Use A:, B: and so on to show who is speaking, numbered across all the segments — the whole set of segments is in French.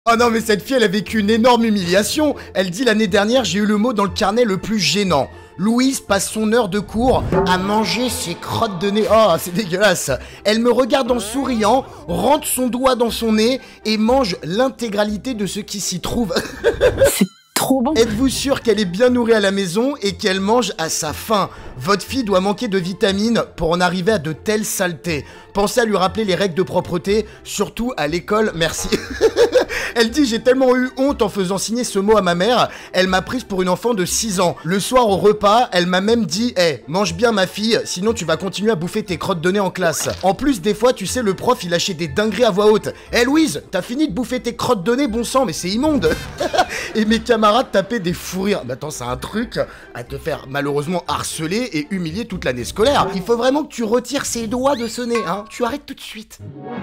A: Oh non mais cette fille elle a vécu une énorme humiliation. Elle dit l'année dernière j'ai eu le mot dans le carnet le plus gênant. Louise passe son heure de cours à manger ses crottes de nez. Oh c'est dégueulasse. Elle me regarde en souriant, rentre son doigt dans son nez et mange l'intégralité de ce qui s'y trouve.
B: C'est trop bon.
A: Êtes-vous sûr qu'elle est bien nourrie à la maison et qu'elle mange à sa faim? Votre fille doit manquer de vitamines pour en arriver à de telles saletés. Pensez à lui rappeler les règles de propreté, surtout à l'école, merci. Elle dit j'ai tellement eu honte en faisant signer ce mot à ma mère, elle m'a prise pour une enfant de 6 ans. Le soir au repas, elle m'a même dit hey, mange bien ma fille, sinon tu vas continuer à bouffer tes crottes de nez en classe. En plus des fois tu sais le prof il lâchait des dingueries à voix haute. Hey Louise, t'as fini de bouffer tes crottes de nez, bon sang, mais c'est immonde. Et mes camarades tapaient des fous rires. Mais attends, c'est un truc à te faire malheureusement harceler et humilier toute l'année scolaire. Il faut vraiment que tu retires ses doigts de ce nez, hein. Tu arrêtes tout de suite.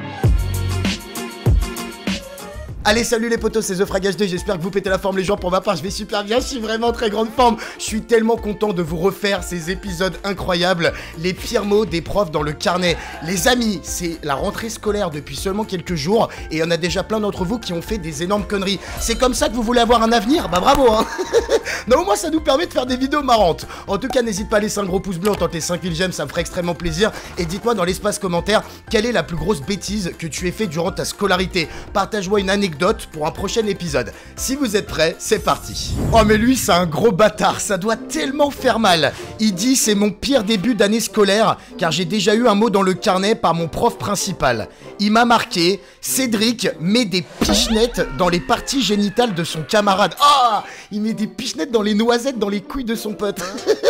A: Allez salut les potos, c'est TheFragHD, j'espère que vous pétez la forme les gens. Pour ma part je vais super bien, je suis vraiment en très grande forme. Je suis tellement content de vous refaire ces épisodes incroyables. Les pires mots des profs dans le carnet. Les amis, c'est la rentrée scolaire depuis seulement quelques jours et il y en a déjà plein d'entre vous qui ont fait des énormes conneries. C'est comme ça que vous voulez avoir un avenir? Bah bravo hein. Non, moi ça nous permet de faire des vidéos marrantes. En tout cas n'hésite pas à laisser un gros pouce bleu, en tant que 5000 j'aime, ça me ferait extrêmement plaisir. Et dites-moi dans l'espace commentaire quelle est la plus grosse bêtise que tu aies fait durant ta scolarité. Partage-moi une anecdote pour un prochain épisode. Si vous êtes prêts, c'est parti. Oh mais lui c'est un gros bâtard, ça doit tellement faire mal. Il dit c'est mon pire début d'année scolaire car j'ai déjà eu un mot dans le carnet par mon prof principal. Il m'a marqué, Cédric met des pichenettes dans les parties génitales de son camarade. Ah, il met des pichenettes dans les noisettes dans les couilles de son pote.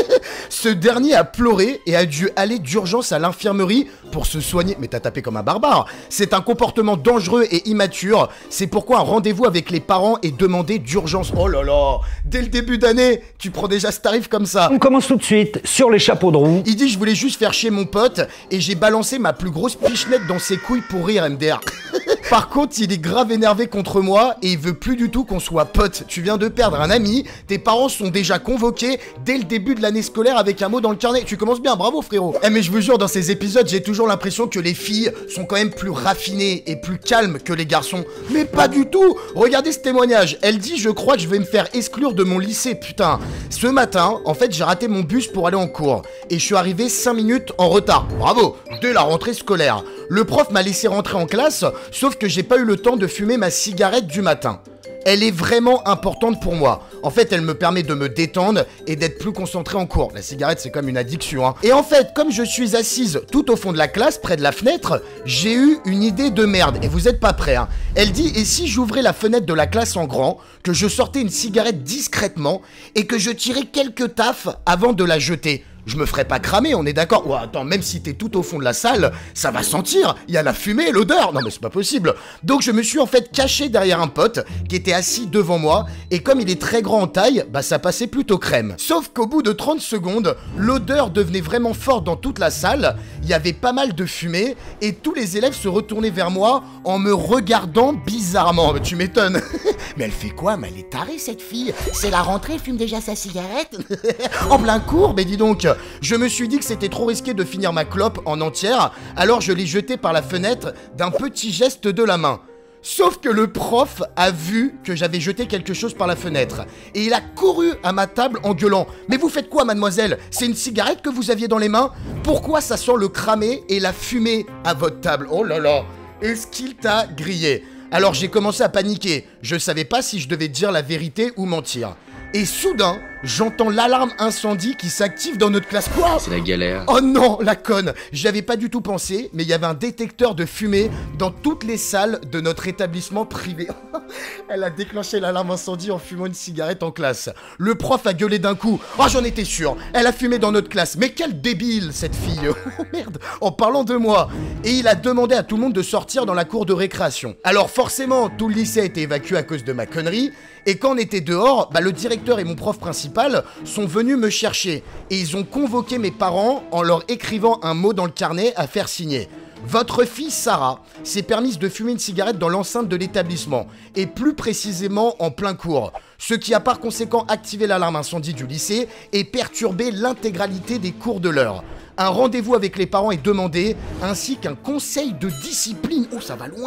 A: Ce dernier a pleuré et a dû aller d'urgence à l'infirmerie pour se soigner. Mais t'as tapé comme un barbare. C'est un comportement dangereux et immature. C'est pourquoi un rendez-vous avec les parents est demandé d'urgence. Oh là là, dès le début d'année, tu prends déjà ce tarif comme ça.
C: On commence tout de suite sur les chapeaux de roue.
A: Il dit je voulais juste faire chier mon pote et j'ai balancé ma plus grosse pichenette dans ses couilles pour rire MDR. Par contre, il est grave énervé contre moi et il veut plus du tout qu'on soit potes. Tu viens de perdre un ami, tes parents sont déjà convoqués dès le début de l'année scolaire avec un mot dans le carnet. Tu commences bien, bravo frérot. Eh mais je vous jure, dans ces épisodes, j'ai toujours l'impression que les filles sont quand même plus raffinées et plus calmes que les garçons. Mais pas du tout. Regardez ce témoignage. Elle dit je crois que je vais me faire exclure de mon lycée, putain. Ce matin, en fait, j'ai raté mon bus pour aller en cours et je suis arrivé 5 minutes en retard. Bravo, dès la rentrée scolaire. Le prof m'a laissé rentrer en classe, sauf que j'ai pas eu le temps de fumer ma cigarette du matin. Elle est vraiment importante pour moi. En fait, elle me permet de me détendre et d'être plus concentré en cours. La cigarette, c'est comme une addiction, hein. Et en fait, comme je suis assise tout au fond de la classe, près de la fenêtre, j'ai eu une idée de merde. Et vous êtes pas prêts, hein. Elle dit, et si j'ouvrais la fenêtre de la classe en grand, que je sortais une cigarette discrètement et que je tirais quelques taffes avant de la jeter? Je me ferais pas cramer, on est d'accord? Oh, attends, même si t'es tout au fond de la salle, ça va sentir. Il y a la fumée, l'odeur. Non mais c'est pas possible. Donc je me suis en fait caché derrière un pote qui était assis devant moi. Et comme il est très grand en taille, bah ça passait plutôt crème. Sauf qu'au bout de 30 secondes, l'odeur devenait vraiment forte dans toute la salle. Il y avait pas mal de fumée. Et tous les élèves se retournaient vers moi en me regardant bizarrement. Mais tu m'étonnes. Mais elle fait quoi? Mais elle est tarée cette fille. C'est la rentrée, elle fume déjà sa cigarette. En plein cours, mais dis donc. Je me suis dit que c'était trop risqué de finir ma clope en entière, alors je l'ai jetée par la fenêtre d'un petit geste de la main. Sauf que le prof a vu que j'avais jeté quelque chose par la fenêtre. Et il a couru à ma table en gueulant. Mais vous faites quoi mademoiselle? C'est une cigarette que vous aviez dans les mains? Pourquoi ça sent le cramé et la fumée à votre table? Oh là là. Est-ce qu'il t'a grillé? Alors j'ai commencé à paniquer. Je savais pas si je devais dire la vérité ou mentir. Et soudain, j'entends l'alarme incendie qui s'active dans notre classe. Quoi?
D: C'est la galère.
A: Oh non, la conne. J'y avais pas du tout pensé, mais il y avait un détecteur de fumée dans toutes les salles de notre établissement privé. Elle a déclenché l'alarme incendie en fumant une cigarette en classe. Le prof a gueulé d'un coup. Oh, j'en étais sûr. Elle a fumé dans notre classe. Mais quel débile, cette fille. Oh merde, en parlant de moi. Et il a demandé à tout le monde de sortir dans la cour de récréation. Alors forcément, tout le lycée a été évacué à cause de ma connerie. Et quand on était dehors, bah, le directeur et mon prof principal sont venus me chercher. Et ils ont convoqué mes parents en leur écrivant un mot dans le carnet à faire signer. Votre fille Sarah s'est permise de fumer une cigarette dans l'enceinte de l'établissement, et plus précisément en plein cours, ce qui a par conséquent activé l'alarme incendie du lycée et perturbé l'intégralité des cours de l'heure. Un rendez-vous avec les parents est demandé, ainsi qu'un conseil de discipline. Oh, ça va loin.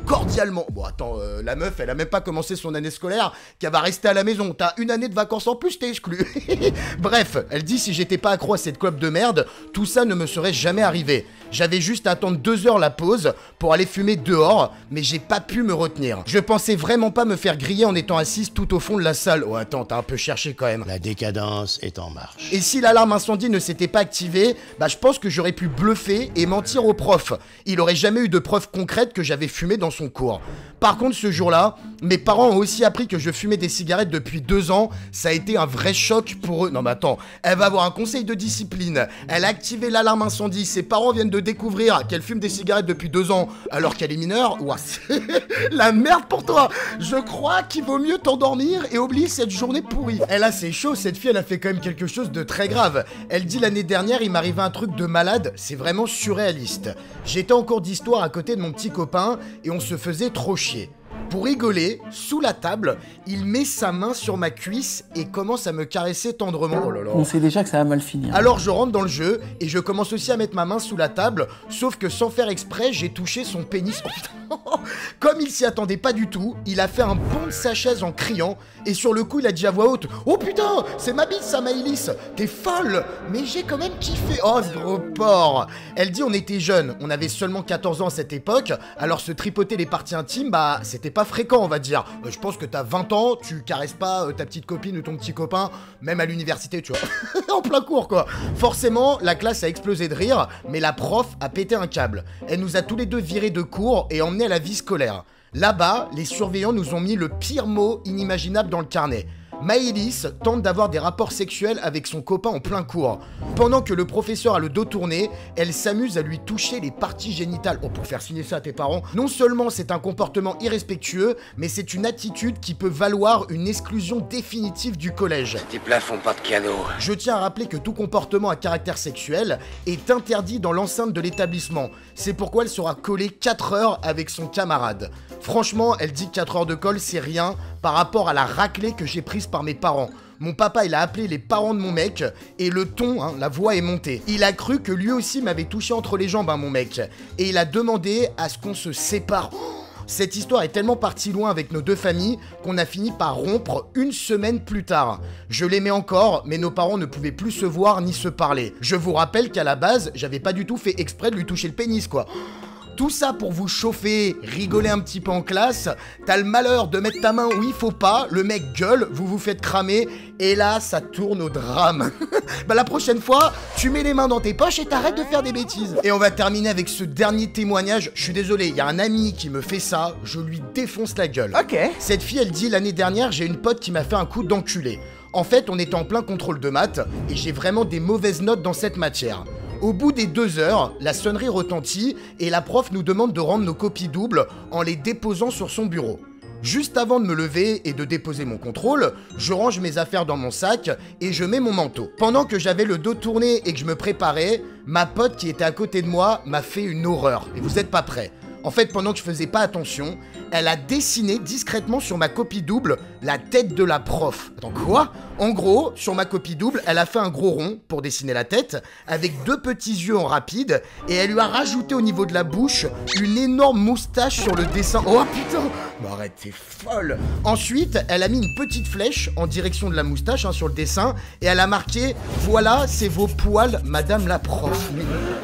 A: cordialement. Bon attends, la meuf elle a même pas commencé son année scolaire, qu'elle va rester à la maison. T'as une année de vacances en plus, t'es exclu. Bref, elle dit si j'étais pas accro à cette clope de merde, tout ça ne me serait jamais arrivé. J'avais juste à attendre 2 heures la pause pour aller fumer dehors, mais j'ai pas pu me retenir. Je pensais vraiment pas me faire griller en étant assise tout au fond de la salle. Oh attends, t'as un peu cherché quand même.
D: La décadence est en marche.
A: Et si l'alarme incendie ne s'était pas activée, bah je pense que j'aurais pu bluffer et mentir au prof. Il aurait jamais eu de preuves concrètes que j'avais fumé dans son cours. Par contre ce jour-là, mes parents ont aussi appris que je fumais des cigarettes depuis 2 ans. Ça a été un vrai choc pour eux. Non mais attends, elle va avoir un conseil de discipline. Elle a activé l'alarme incendie. Ses parents viennent de découvrir qu'elle fume des cigarettes depuis 2 ans alors qu'elle est mineure. Ouah, c'est la merde pour toi. Je crois qu'il vaut mieux t'endormir et oublier cette journée pourrie. Elle a c'est chaud, cette fille elle a fait quand même quelque chose de très grave. Elle dit l'année dernière il m'arrivait un truc de malade, c'est vraiment surréaliste. J'étais en cours d'histoire à côté de mon petit copain et on se faisait trop chier. Pour rigoler, sous la table, il met sa main sur ma cuisse et commence à me caresser tendrement. Oh là là.
B: On sait déjà que ça va mal finir.
A: Alors je rentre dans le jeu et je commence aussi à mettre ma main sous la table, sauf que sans faire exprès, j'ai touché son pénis. Oh putain. Comme il s'y attendait pas du tout, il a fait un bond de sa chaise en criant et sur le coup il a dit à voix haute: oh putain, c'est ma bite ça Maëlys, t'es folle. Mais j'ai quand même kiffé. Oh ce gros porc. Elle dit on était jeunes, on avait seulement 14 ans à cette époque, alors se tripoter les parties intimes, bah c'était pas fréquent on va dire. Je pense que t'as 20 ans, tu caresses pas ta petite copine ou ton petit copain, même à l'université tu vois. En plein cours quoi. Forcément la classe a explosé de rire, mais la prof a pété un câble. Elle nous a tous les deux virés de cours et emmenés à la vie scolaire. Là-bas, les surveillants nous ont mis le pire mot inimaginable dans le carnet. Maëlys tente d'avoir des rapports sexuels avec son copain en plein cours. Pendant que le professeur a le dos tourné, elle s'amuse à lui toucher les parties génitales. Oh, pour faire signer ça à tes parents. Non seulement c'est un comportement irrespectueux, mais c'est une attitude qui peut valoir une exclusion définitive du collège.
D: Tes plats font pas de cadeau.
A: Je tiens à rappeler que tout comportement à caractère sexuel est interdit dans l'enceinte de l'établissement. C'est pourquoi elle sera collée 4 heures avec son camarade. Franchement, elle dit que 4 heures de colle, c'est rien par rapport à la raclée que j'ai prise par mes parents. Mon papa, il a appelé les parents de mon mec, et le ton, la voix est montée. Il a cru que lui aussi m'avait touché entre les jambes, mon mec. Et il a demandé à ce qu'on se sépare. Cette histoire est tellement partie loin avec nos deux familles qu'on a fini par rompre 1 semaine plus tard. Je l'aimais encore, mais nos parents ne pouvaient plus se voir ni se parler. Je vous rappelle qu'à la base, j'avais pas du tout fait exprès de lui toucher le pénis, quoi. Tout ça pour vous chauffer, rigoler un petit peu en classe. T'as le malheur de mettre ta main où il faut pas, le mec gueule, vous vous faites cramer, et là, ça tourne au drame. Bah la prochaine fois, tu mets les mains dans tes poches et t'arrêtes de faire des bêtises. Et on va terminer avec ce dernier témoignage. Je suis désolé, il y a un ami qui me fait ça, je lui défonce la gueule.
B: Ok.
A: Cette fille, elle dit, l'année dernière, j'ai une pote qui m'a fait un coup d'enculé. En fait, on était en plein contrôle de maths, et j'ai vraiment des mauvaises notes dans cette matière. Au bout des 2 heures, la sonnerie retentit et la prof nous demande de rendre nos copies doubles en les déposant sur son bureau. Juste avant de me lever et de déposer mon contrôle, je range mes affaires dans mon sac et je mets mon manteau. Pendant que j'avais le dos tourné et que je me préparais, ma pote qui était à côté de moi m'a fait une horreur. Et vous êtes pas prêts. En fait, pendant que je faisais pas attention, elle a dessiné discrètement sur ma copie double la tête de la prof. Attends, quoi? En gros, sur ma copie double, elle a fait un gros rond pour dessiner la tête, avec 2 petits yeux en rapide, et elle lui a rajouté au niveau de la bouche une énorme moustache sur le dessin. Oh putain! Mais arrête, t'es folle! Ensuite, elle a mis une petite flèche en direction de la moustache sur le dessin, et elle a marqué « Voilà, c'est vos poils, madame la prof. »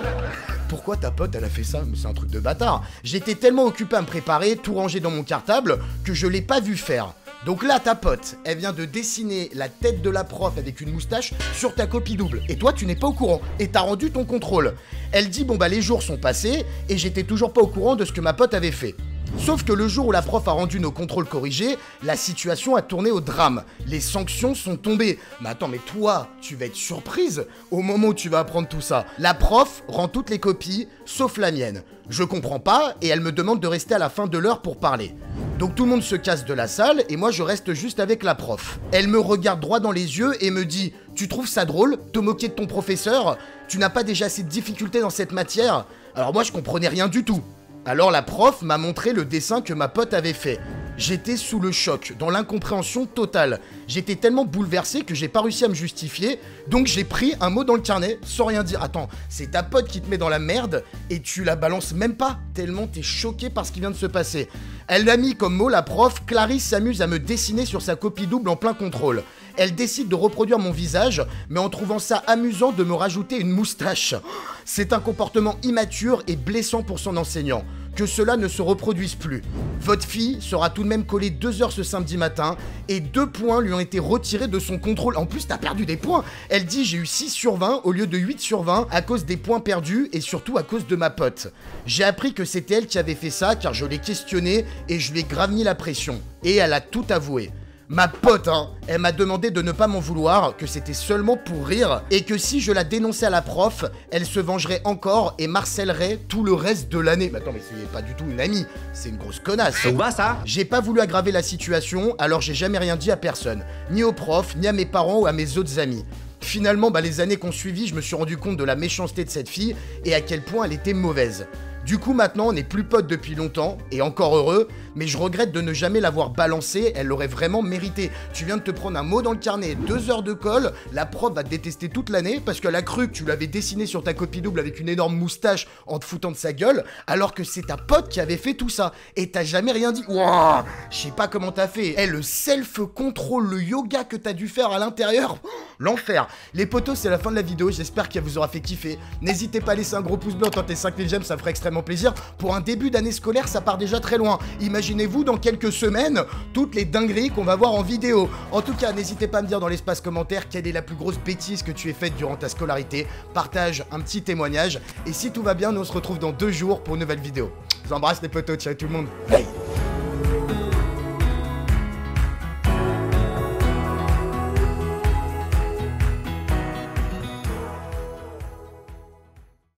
A: Pourquoi ta pote elle a fait ça? Mais c'est un truc de bâtard. J'étais tellement occupé à me préparer, tout rangé dans mon cartable, que je l'ai pas vu faire. Donc là, ta pote, elle vient de dessiner la tête de la prof avec une moustache sur ta copie double. Et toi, tu n'es pas au courant. Et t'as rendu ton contrôle. Elle dit, bon bah les jours sont passés, et j'étais toujours pas au courant de ce que ma pote avait fait. Sauf que le jour où la prof a rendu nos contrôles corrigés, la situation a tourné au drame. Les sanctions sont tombées. Mais attends, mais toi, tu vas être surprise au moment où tu vas apprendre tout ça. La prof rend toutes les copies, sauf la mienne. Je comprends pas, et elle me demande de rester à la fin de l'heure pour parler. Donc tout le monde se casse de la salle, et moi je reste juste avec la prof. Elle me regarde droit dans les yeux et me dit « Tu trouves ça drôle, te moquer de ton professeur? Tu n'as pas déjà assez de difficultés dans cette matière ?» Alors moi je comprenais rien du tout. Alors la prof m'a montré le dessin que ma pote avait fait. J'étais sous le choc, dans l'incompréhension totale. J'étais tellement bouleversé que j'ai pas réussi à me justifier, donc j'ai pris un mot dans le carnet, sans rien dire. Attends, c'est ta pote qui te met dans la merde, et tu la balances même pas, tellement t'es choqué par ce qui vient de se passer. Elle a mis comme mot la prof, Clarisse s'amuse à me dessiner sur sa copie double en plein contrôle. Elle décide de reproduire mon visage, mais en trouvant ça amusant de me rajouter une moustache. C'est un comportement immature et blessant pour son enseignant. Que cela ne se reproduise plus. Votre fille sera tout de même collée 2 heures ce samedi matin et 2 points lui ont été retirés de son contrôle. En plus, t'as perdu des points. Elle dit j'ai eu 6 sur 20 au lieu de 8 sur 20 à cause des points perdus et surtout à cause de ma pote. J'ai appris que c'était elle qui avait fait ça car je l'ai questionnée et je lui ai grave mis la pression. Et elle a tout avoué. Ma pote, elle m'a demandé de ne pas m'en vouloir, que c'était seulement pour rire, et que si je la dénonçais à la prof, elle se vengerait encore et marcèlerait tout le reste de l'année. Mais attends, mais c'est pas du tout une amie, c'est une grosse connasse.
C: Ça va ça?
A: J'ai pas voulu aggraver la situation, alors j'ai jamais rien dit à personne, ni aux profs, ni à mes parents ou à mes autres amis. Finalement, les années qu'on suivit, je me suis rendu compte de la méchanceté de cette fille et à quel point elle était mauvaise. Du coup, maintenant, on n'est plus potes depuis longtemps, et encore heureux, mais je regrette de ne jamais l'avoir balancée, elle l'aurait vraiment mérité. Tu viens de te prendre un mot dans le carnet, 2 heures de colle, la prof va te détester toute l'année, parce qu'elle a cru que tu l'avais dessiné sur ta copie double avec une énorme moustache en te foutant de sa gueule, alors que c'est ta pote qui avait fait tout ça, et t'as jamais rien dit. Wouah, je sais pas comment t'as fait. Le self-control, le yoga que t'as dû faire à l'intérieur, l'enfer. Les potos, c'est la fin de la vidéo, j'espère qu'elle vous aura fait kiffer. N'hésitez pas à laisser un gros pouce bleu, tentez 5000 j'aime, ça ferait extrêmement plaisir. Pour un début d'année scolaire, ça part déjà très loin. Imaginez-vous dans quelques semaines toutes les dingueries qu'on va voir en vidéo. En tout cas, n'hésitez pas à me dire dans l'espace commentaire quelle est la plus grosse bêtise que tu aies faite durant ta scolarité. Partage un petit témoignage. Et si tout va bien, nous on se retrouve dans 2 jours pour une nouvelle vidéo. Je vous embrasse les potos, ciao tout le monde. Hey.